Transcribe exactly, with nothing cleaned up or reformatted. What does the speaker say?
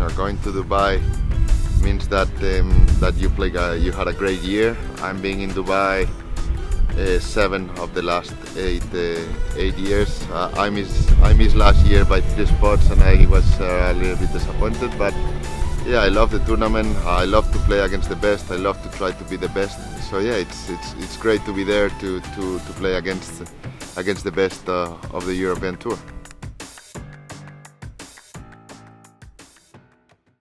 know, going to Dubai means that um, that you play. Uh, you had a great year. I'm being in Dubai uh, seven of the last eight uh, eight years. Uh, I missed I missed last year by three spots, and I was uh, a little bit disappointed. But yeah, I love the tournament. I love to play against the best. I love to try to be the best. So yeah, it's it's it's great to be there to to to play against against the best uh, of the European Tour.